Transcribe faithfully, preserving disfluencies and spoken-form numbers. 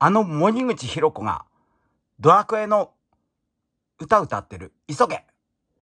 あの森口博子がドラクエの歌歌ってる。急げ。